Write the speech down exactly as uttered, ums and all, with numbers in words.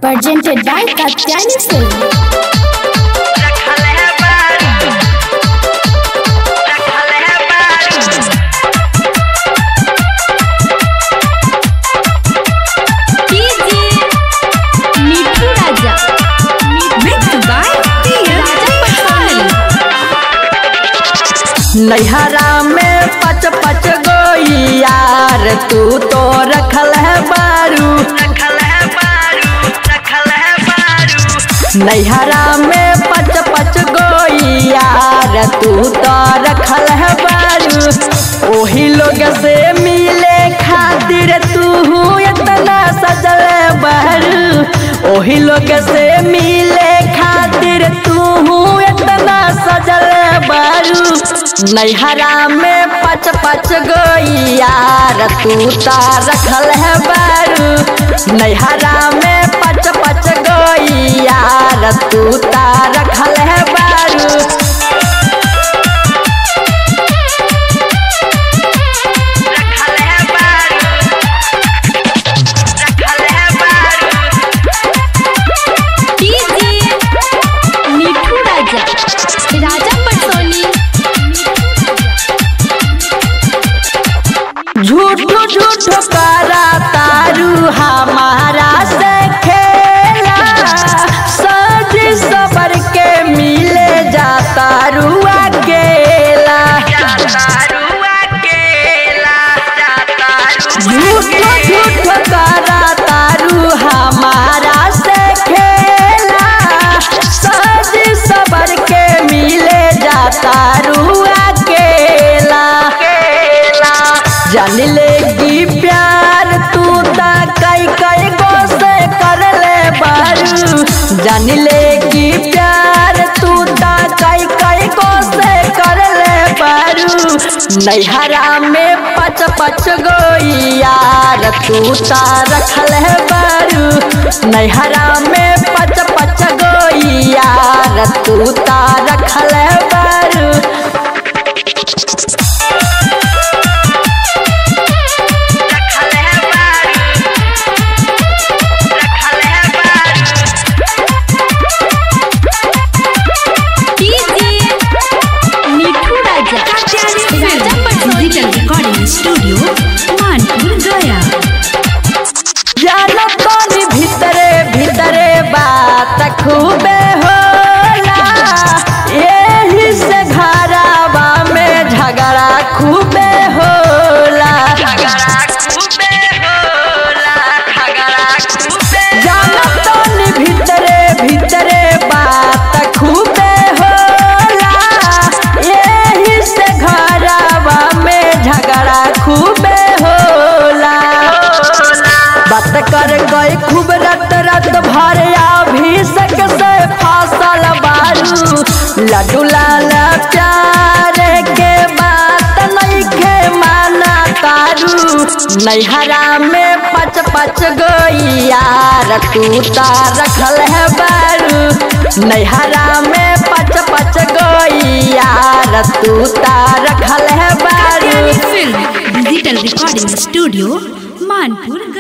presented by Katyani Film. नैहरा में पच पच गोई यार तू तो रखल है बारू रखल है बारू रखल है बारू नैहरा में पच पच गोई यार तू तो रखल है बारू ओही लोग से मिले खातिर तू इतना सजल बारू ओही लोग से मिले खातिर तू इतना सजल बारू नैहरा में पच पच गोई यार तू ता रखल है बारू नैहरा में पच पच गोई यार तू ता रखल है बारू रखल है बारू रखल है बारू डीजे मिठू राजा राजा पटसोनी झूठो झूठो करा तारू हमारा से खेला सज सबर के मिले जाता रुआ गेला झूठो झूठो करा तारू हमारा से खेला सज सबर के मिले जाता रुआ गेला जान लेगी प्यार तू ता कई कई गो से कर ले बारू जान लेगी प्यार तू ता कई कई गो से कर ले बारू नैहरा में पच पच गोई यार तू ता रखल है बारू नैहरा में पच पच गोई यार तू ता रखल है बारू स्टूडियो मानपुर गया जानो तोनी भीतरे भीतरे बात खूबे होला यही से घरावा में झगड़ा खूबे होला झगड़ा खूबे होला झगड़ा खूबे जानो तोनी भीतरे भीतरे बात खूबे होला यही से घरावा में झगड़ा खूबे होला बात कर गए खूब रत रत भर अभिषेक से फसल बारू लड्डू लाल प्यार के बात नहीं के माना तारू नैहरा में पच पच गोई यार तू ता रखल है बारू नैहरा में पच पच गोई यार तू ता रखल है बारू film digital recording studio Manpur